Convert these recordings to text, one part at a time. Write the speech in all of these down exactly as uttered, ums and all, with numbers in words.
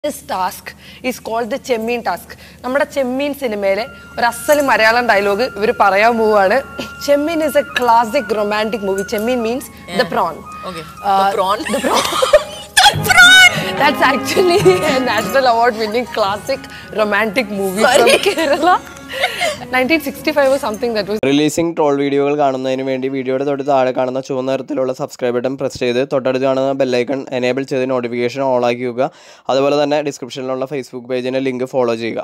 This task is called the Chemmin task. നമ്മുടെ ചെമ്മീൻ സിനിമയിലെ ഒരു അസല് മലയാളം ഡയലോഗ് ഇവർ പറയാൻ പോവാണ്. Chemmin is a classic romantic movie. Chemmin means yeah. the prawn. Okay. Uh, the prawn. The prawn. the prawn. That's actually a national award winning classic romantic movie Sorry. from Kerala. nineteen sixty-five or something that was releasing troll വീഡിയോകൾ കാണുന്നതിന് വേണ്ടി വീഡിയോയുടെ തൊട്ട് താഴെ കാണുന്ന ചുവന്ന നിറത്തിലുള്ള subscribe button press ചെയ്ത് തൊട്ടടുത്ത് കാണുന്ന ബെല്ലൈക്കൺ എനേബിൾ ചെയ്ത് നോട്ടിഫിക്കേഷൻ ഓൺ ആക്കി വെക്കുക. അതുപോലെ തന്നെ ഡിസ്ക്രിപ്ഷനിലുള്ള ഫേസ്ബുക്ക് പേജിന്റെ ലിങ്ക് ഫോളോ ചെയ്യുക.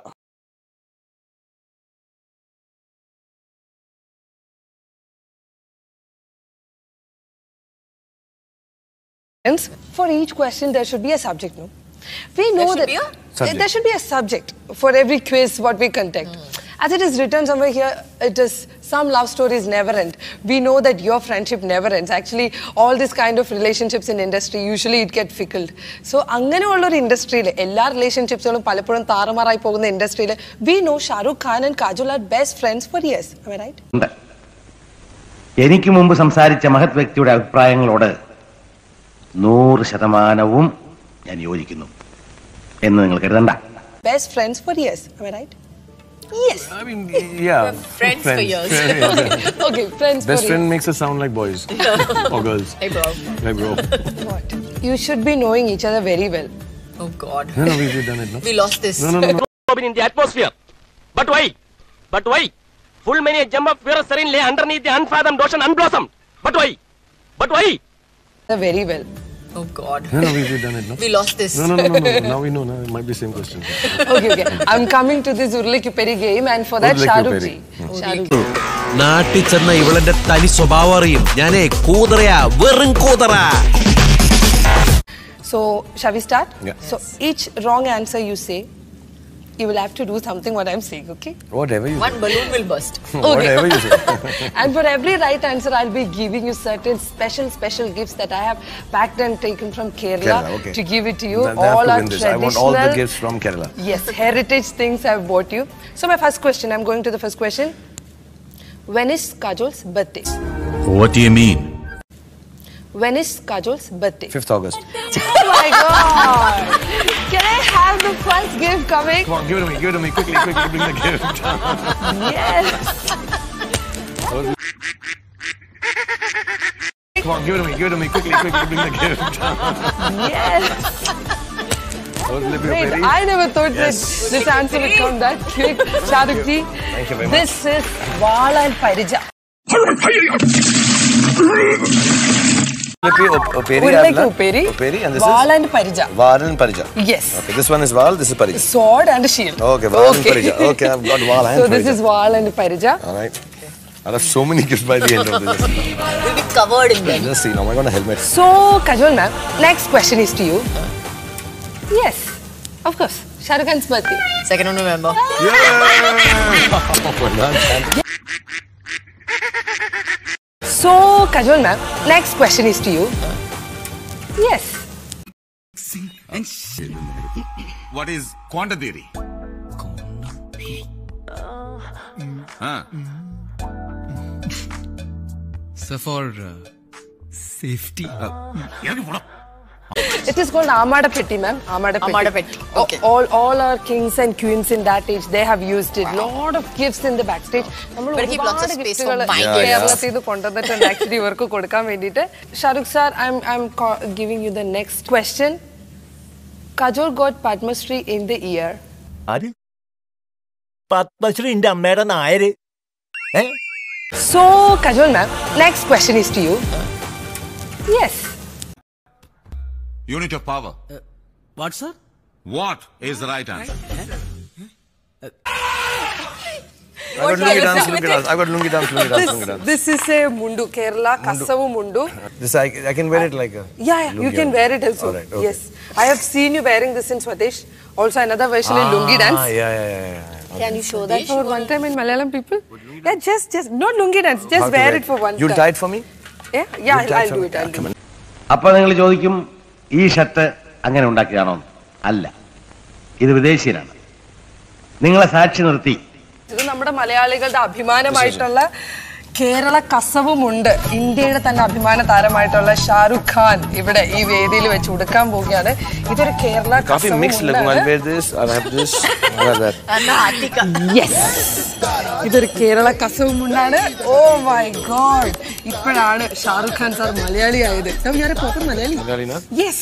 For each question there should be a subject, no? We know there that there should be a subject for every quiz what we conduct. Mm. As it is written somewhere here, it is some love stories never end. We know that your friendship never ends. Actually, all this kind of relationships in industry, usually it get fickled. So, അങ്ങനെയുള്ള ഒരു ഇൻഡസ്ട്രിയിൽ എല്ലാ റിലേഷൻഷിപ്സുകളും പലപ്പോഴും താറുമാറായി പോകുന്ന ഇൻഡസ്ട്രിയിൽ we know Shah Rukh Khan and Kajol are best friends for years. Am I right? എനിക്ക് മുമ്പ് സംസാരിച്ച മഹത് വ്യക്തിയുടെ അഭിപ്രായങ്ങളോട് നൂറ് ശതമാനവും ഞാൻ യോജിക്കുന്നു എന്ന് നിങ്ങൾ കരുതണ്ട. Best friends for years. Am I right? Yes. I mean, yeah. Friends, friends for years. Yeah, yeah. Okay, friends Best for friend years. makes us sound like boys or girls. Hey, bro. Hey, bro. What? You should be knowing each other very well. Oh, God. No, no, we've done it, no? We lost this. No, no, no. no. in the atmosphere. But why? But why? Full many a gem of pure serene lay underneath the unfathomed ocean unblossomed. But why? But why? Very well. Oh, God. No, no, we've done it, no? We lost this. No, no, no, no, no. Now we know, no? It might be same question. Okay, okay. I'm coming to this Urle Kuperi game and for that Shah Rukh ji. Shah Rukh ji. നാട്ടിൽ ചെന്ന ഇവളെന്റെ തനി സ്വഭാവം അറിയും. ഞാനേ കൂതറയാ, വെറും കൂതറ. So, shall we start? Yeah. So, each wrong answer you say, you will have to do something what I'm saying, okay? Whatever you One balloon will burst. say. Whatever you say. And for every right answer, I'll be giving you certain special, special gifts that I have packed and taken from Kerala, Kerala, okay. to give it to you. They have all to are win this. traditional. I want all the gifts from Kerala. Yes, heritage things I've bought you. So, my first question, I'm going to the first question. When is Kajol's birthday? What do you mean? When is Kajol's birthday? fifth August. Oh my God! Can I have the first gift coming? Come on, give it to me, give it to me. Quickly, quickly, bring the gift. Yes! Come on, give it to me, give it to me. Quickly, quickly, bring the gift. Yes! Wait, I never thought yes. that this answer would come that quick. Shah Rukh ji, Thank you very this much. is Vala and Parija. Urleki Uperi, Uperi, and this Vala is and Parija. Val and Parija. Yes. Okay, this one is Val, this is Parija. Sword and shield. Okay, Val and Parija. Okay, I've got Val and So Parija. this is Vala and Parija. All right. I'll have so many gifts by the end of this. We'll be covered in them. Just see, now I got a helmet. So, Kajol ma'am, next question is to you. Yes, of course. Shah Rukh Khan's birthday. second of November. So, Kajol ma'am, next question is to you. Yes. What is quantum theory? Huh? So for uh, safety. It is called Amada Petti, ma'am. Amada Petti. Amada Petti. Okay. All, all our kings and queens in that age, they have used it. Wow. Lot of gifts in the backstage. Better keep lots of space for my gifts. Actually, work kodukam vendite. Shah Rukh sir, I'm I'm giving you the next question. Kajol got Padma Shri in the year. Are Padma Shri in the American Ire? Eh? So, Kajol ma'am, next question is to you. Yes. Unit of power. Uh, what, sir? What is the right answer? I got lungi dance, lungi dance. I got lungi dance, lungi dance, lungi dance. This is a mundu, Kerala, Kasavu mundu. This I, I can wear it like a. Yeah, yeah, you can wear it also. All right, okay. Yes, I have seen you wearing this in Swadesh. Also, another version ah, in lungi dance. Yeah, yeah, yeah, yeah. Okay. Can you show that for one time in Malayalam people? Yeah, just, just not lungi dance. Just wear it for one You'll time. tie it for me? Yeah, yeah, I'll, I'll do it. I'll do it. അപ്പോൾ നിങ്ങൾ ചോദിക്കും ഈ shirt അങ്ങനെ ഉണ്ടാക്കിയതാണോ? അല്ല, ഇത് വിദേശീയനാണ്. നിങ്ങളെ സാക്ഷി നിർത്തി ഇത് നമ്മുടെ മലയാളികളുടെ അഭിമാനമായിട്ടുള്ള കേരള കസവുമുണ്ട്. ഇന്ത്യയുടെ തന്നെ അഭിമാന താരമായിട്ടുള്ള ഷാറുഖ് ഖാൻ ഇവിടെ ഈ വേദിയിൽ വെച്ച് ഉടുക്കാൻ പോവുകയാണ്. ഇതൊരു കേരള ഇതൊരു കേരള കസവുമുണ്ടാണ്. ഓ മൈ ഗോഡ്, ഇപ്പോഴാണ് ഷാറുഖ് ഖാൻ സാർ മലയാളി ആയത്. മലയാളി യെസ്.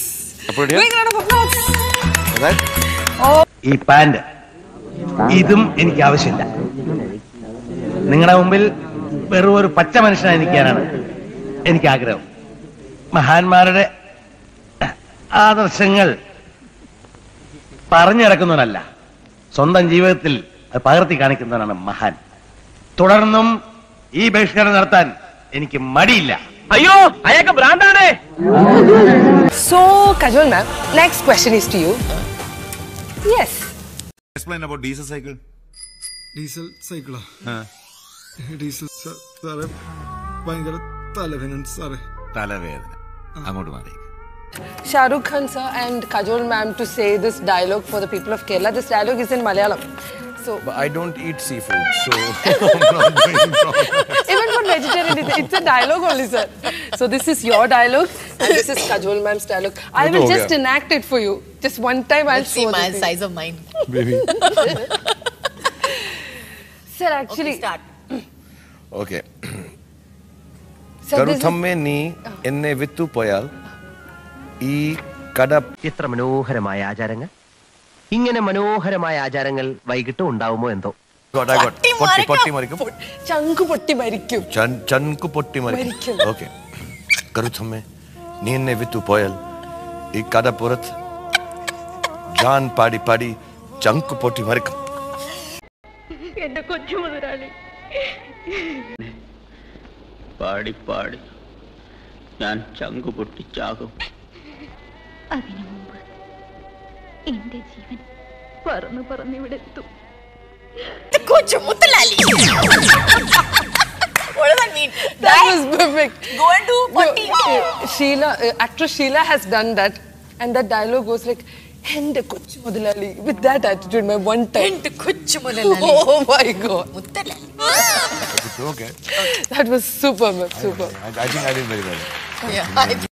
ഈ പാന്റ് ഇതും എനിക്ക് ആവശ്യമില്ല. നിങ്ങളുടെ മുമ്പിൽ വെറും ഒരു പച്ച മനുഷ്യനായിരിക്കാനാണ് എനിക്ക് ആഗ്രഹം. മഹാന്മാരുടെ ആദർശങ്ങൾ പറഞ്ഞിറക്കുന്നവനല്ല, സ്വന്തം ജീവിതത്തിൽ അത് പകർത്തി കാണിക്കുന്നവനാണ് മഹാൻ. തുടർന്നും ഈ ബഹിഷ്കരണം നടത്താൻ എനിക്ക് മടിയില്ല. അയ്യോ, അയാൾക്ക് ഭ്രാന്താണ്. So, Kajol ma'am, next question is to you. Yes. Explain about diesel cycle. Diesel cycle. Diesel സാറേ ഭയങ്കര തലവേദന സാറേ. തലവേദന അങ്ങോട്ട് മാറി. Shahrukh Khan sir and Kajol ma'am to say this dialogue for the people of Kerala. This dialogue is in Malayalam. So But I don't eat seafood, so I'm not doing problem. Even for vegetarian, it's a dialogue only, sir. So this is your dialogue and this is Kajol ma'am's dialogue. I will just enact it for you. Just one time I'll Let's see my size of mind. Baby. Sir, actually. Okay, start. Okay. Sir, this is- കറുത്തമ്മേ നീ എന്നെ വിട്ടുപോയാൽ ഈ കട. എത്ര മനോഹരമായ ആചാരങ്ങൾ. ഇങ്ങനെ മനോഹരമായ ആചാരങ്ങൾ വൈകിട്ട് ഉണ്ടാവുമോ എന്തോ. പൊട്ടി പൊട്ടി മരിക്കും. ചങ്കു പൊട്ടി മരിക്കും. ചങ്കു പൊട്ടി മരിക്കും. ഓക്കെ. കറുത്തമ്മേ നീ എന്നെ വിട്ടുപോയാൽ ഈ കടപ്പുറത്ത് ജാൻ പാടി പാടി ചങ്കു പൊട്ടി മരിക്കും. എന്റെ കൊച്ചു മുതലാളി പാടി പാടി ഞാൻ ചങ്കു പൊട്ടിച്ചാകും. അതിനു മുമ്പ് എന്റെ ജീവൻ പറന്നു പറന്നിവിടെ എത്തും. കൊച്ചു മുതലാളി. What does that mean? That was perfect. Go and do potty. No, uh, Sheila, uh, actress Sheila has done that, and that dialogue goes like, "Ende kochu mudalali," with that attitude, my one time. Ende kochu mudalali. Oh my God. Mudalali. Okay. That was super, super. I, I think I did very well. Yeah, I